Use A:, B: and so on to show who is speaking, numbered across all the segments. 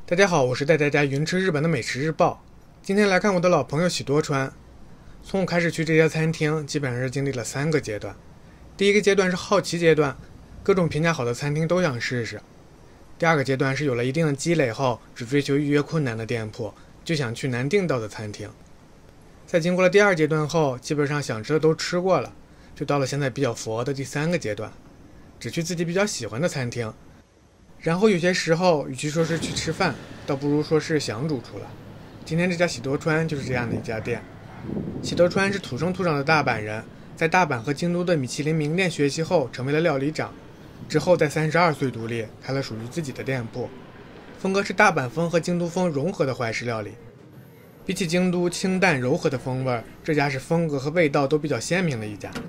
A: 大家好，我是带大家云吃日本的美食日报。今天来看我的老朋友喜多川。从我开始去这家餐厅，基本上是经历了3个阶段。第一个阶段是好奇阶段，各种评价好的餐厅都想试试。第二个阶段是有了一定的积累后，只追求预约困难的店铺，就想去难订到的餐厅。在经过了第2阶段后，基本上想吃的都吃过了，就到了现在比较佛的第3个阶段，只去自己比较喜欢的餐厅。然后有些时候，与其说是去吃饭，倒不如说是想主厨了。今天这家喜多川就是这样的一家店。喜多川是土生土长的大阪人，在大阪和京都的米其林名店学习后，成为了料理长。之后在32岁独立，开了属于自己的店铺，风格是大阪风和京都风融合的怀石料理。比起京都清淡柔和的风味，这家是风格和味道都比较鲜明的一家。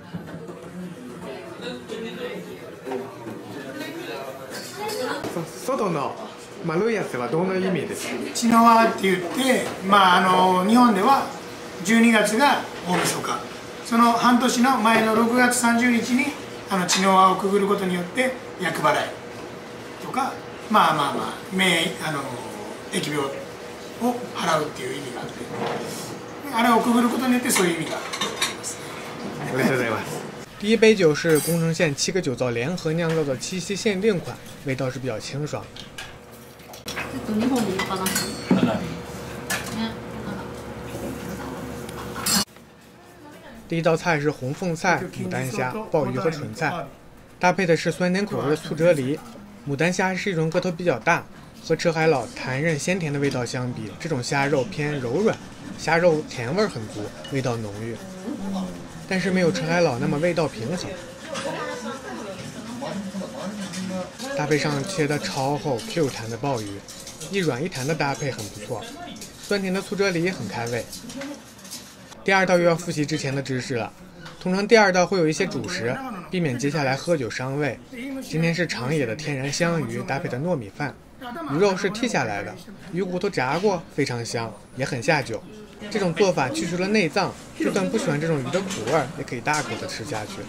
A: 外の丸いやつはどんな意味ですか？
B: 茅の輪って言って、日本では12月が大晦日、その半年の前の6月30日に茅の輪をくぐることによって厄払いとか疫病を払うっていう意味があって、あれをくぐることによってそういう意味があります。
A: ありがとうございます。第一杯酒是宫城县7个酒造联合酿造的七夕限定款，味道是比较清爽。
C: 日本でいいかな。
A: 第一道菜是红凤菜、牡丹虾、鲍鱼和纯菜，搭配的是酸甜口味的醋啫喱。牡丹虾是一种个头比较大，和赤海老弹韧鲜甜的味道相比，这种虾肉偏柔软，虾肉甜味很足，味道浓郁。但是没有赤海老那么味道平衡，搭配上切的超厚 Q 弹的鲍鱼，一软一弹的搭配很不错，酸甜的醋啫喱很开胃。第2道又要复习之前的知识了，通常第2道会有一些主食，避免接下来喝酒伤胃。今天是长野的天然香鱼搭配的糯米饭，鱼肉是剔下来的，鱼骨头炸过，非常香，也很下酒。这种做法去除了内脏，就算不喜欢这种鱼的苦味，也可以大口的吃下去。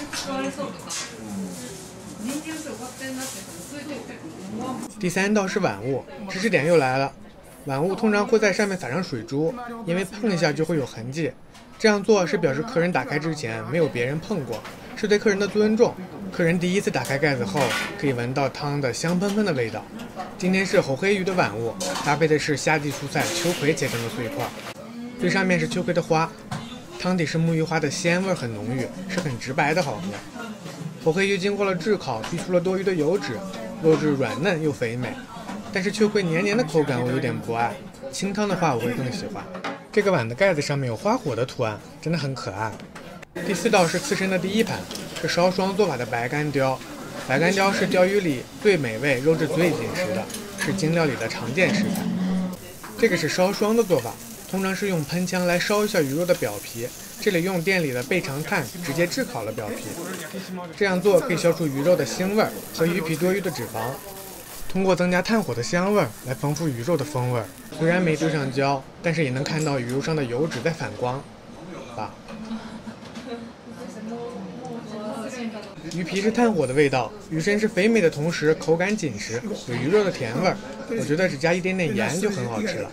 A: 第3道是碗物，知识点又来了。碗物通常会在上面撒上水珠，因为碰一下就会有痕迹。这样做是表示客人打开之前没有别人碰过，是对客人的尊重。客人第一次打开盖子后，可以闻到汤的香喷喷的味道。今天是猴黑鱼的碗物，搭配的是夏季蔬菜秋葵切成的碎块。最上面是秋葵的花，汤底是木鱼花的鲜味很浓郁，是很直白的好喝。猴黑鱼经过了炙烤，逼出了多余的油脂，肉质软嫩又肥美。但是秋葵黏黏的口感我有点不爱，清汤的话我会更喜欢。这个碗的盖子上面有花火的图案，真的很可爱。第4道是刺身的第1盘，是烧双做法的白干鲷。白干鲷是鲷鱼里最美味、肉质最紧实的，是京料理的常见食材。这个是烧双的做法，通常是用喷枪来烧一下鱼肉的表皮，这里用店里的倍长炭直接炙烤了表皮。这样做可以消除鱼肉的腥味和鱼皮多余的脂肪，通过增加炭火的香味来丰富鱼肉的风味。虽然没对上焦，但是也能看到鱼肉上的油脂在反光吧。鱼皮是炭火的味道，鱼身是肥美的同时口感紧实，有鱼肉的甜味，我觉得只加一点点盐就很好吃了。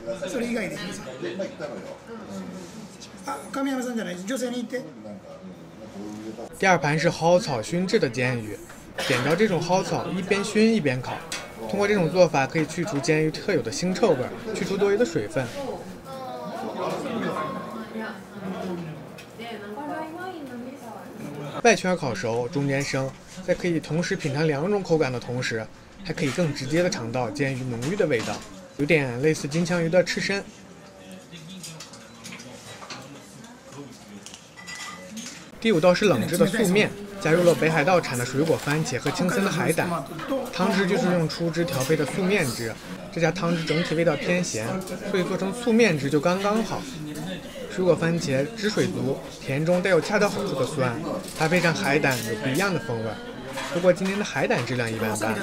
A: 第2盘是蒿草熏制的煎鱼，点着这种蒿草一边熏一边烤，通过这种做法可以去除煎鱼特有的腥臭味，去除多余的水分。外圈烤熟，中间生，在可以同时品尝2种口感的同时，还可以更直接的尝到煎鱼浓郁的味道，有点类似金枪鱼的刺身。第5道是冷制的素面，加入了北海道产的水果番茄和青森的海胆，汤汁就是用出汁调配的素面汁。这家汤汁整体味道偏咸，所以做成素面汁就刚刚好。水果番茄汁水足，甜中带有恰到好处的酸，搭配上海胆有不一样的风味。不过今天的海胆质量一般般。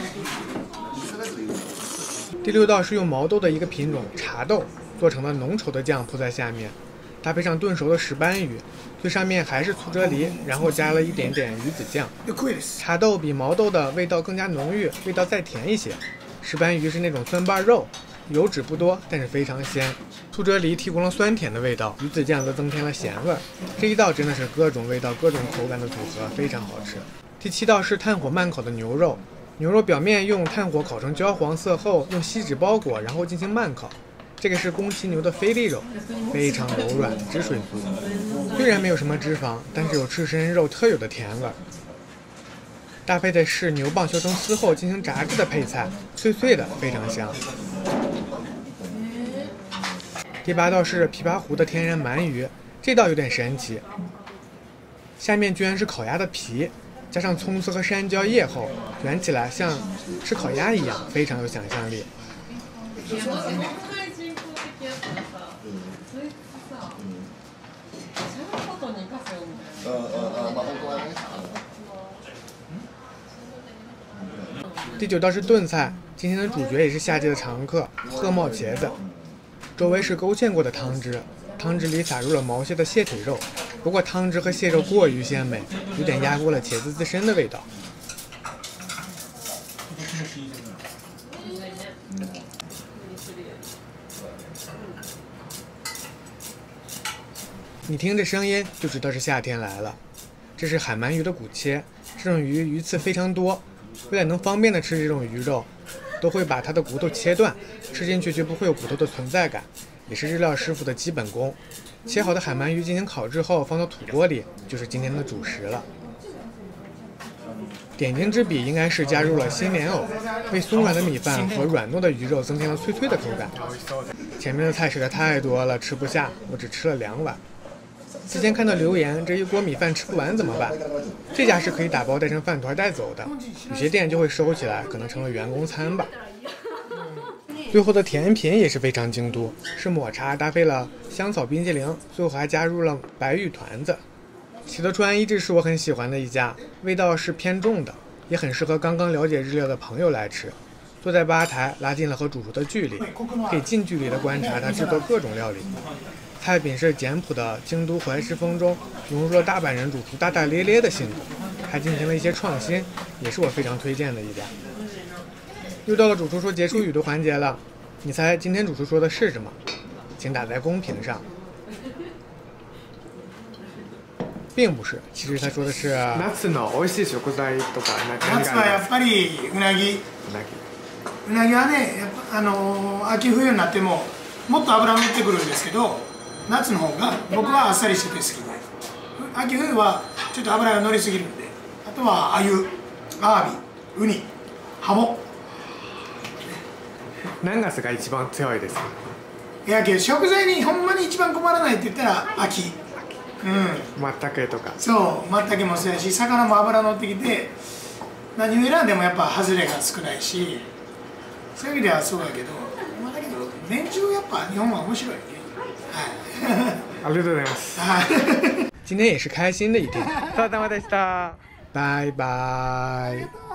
A: 第6道是用毛豆的一个品种茶豆做成的浓稠的酱铺在下面，搭配上炖熟的石斑鱼，最上面还是醋啫喱，然后加了一点点鱼子酱。茶豆比毛豆的味道更加浓郁，味道再甜一些。 石斑鱼是那种酸瓣肉，油脂不多，但是非常鲜。醋啫喱提供了酸甜的味道，鱼子酱则增添了咸味儿。这一道真的是各种味道、各种口感的组合，非常好吃。第7道是炭火慢烤的牛肉，牛肉表面用炭火烤成焦黄色后，用锡纸包裹，然后进行慢烤。这个是宫崎牛的菲力肉，非常柔软，汁水足。虽然没有什么脂肪，但是有赤身肉特有的甜味儿。搭配的是牛蒡削成丝后进行炸制的配菜，脆脆的，非常香。第8道是琵琶湖的天然鳗鱼，这道有点神奇，下面居然是烤鸭的皮，加上葱丝和山椒叶后卷起来像吃烤鸭一样，非常有想象力。第9道是炖菜，今天的主角也是夏季的常客鹤茂茄子，周围是勾芡过的汤汁，汤汁里撒入了毛蟹的蟹腿肉，不过汤汁和蟹肉过于鲜美，有点压过了茄子自身的味道。你听这声音就知道是夏天来了。这是海鳗鱼的骨切，这种鱼鱼刺非常多，为了能方便的吃这种鱼肉，都会把它的骨头切断，吃进去就不会有骨头的存在感，也是日料师傅的基本功。切好的海鳗鱼进行烤制后放到土锅里，就是今天的主食了。点睛之笔应该是加入了新莲藕，为松软的米饭和软糯的鱼肉增添了脆脆的口感。前面的菜实在太多了，吃不下，我只吃了2碗。之前看到留言，这一锅米饭吃不完怎么办？这家是可以打包带成饭团带走的，有些店就会收起来，可能成了员工餐吧。最后的甜品也是非常京都，是抹茶搭配了香草冰激凌，最后还加入了白玉团子。喜德川一直是我很喜欢的一家，味道是偏重的，也很适合刚刚了解日料的朋友来吃。坐在吧台，拉近了和主厨的距离，可以近距离的观察他制作各种料理。菜品是简朴的京都怀石风中融入了大阪人主厨大大咧咧的性格，还进行了一些创新，也是我非常推荐的一家。又到了主厨说结束语的环节了，你猜今天主厨说的是什么？请打在公屏上。并不是，其实他说的是
D: 夏の美味しい食材とか
B: 夏はやっぱりうなぎ。うなぎはね、やっぱ秋冬になってももっと脂乗ってくるんですけど、夏の方が僕はあっさりしてて好きで、秋冬はちょっと脂が乗りすぎるんで、あとは鮎、アワビ、ウニ、ハモ。
D: 何月が一番強いですか？
B: いやけど食材にほんまに一番困らないって言ったら秋。
D: まったけとか。
B: そう、まったけもそうやし、魚も脂乗ってきて、何を選んでもやっぱ外れが少ないし、そういう意味ではそうやけど、だけど年中やっぱ日本は面白いね。
D: ありがとうございます。
A: 今天也是开心的一天。バイバイ。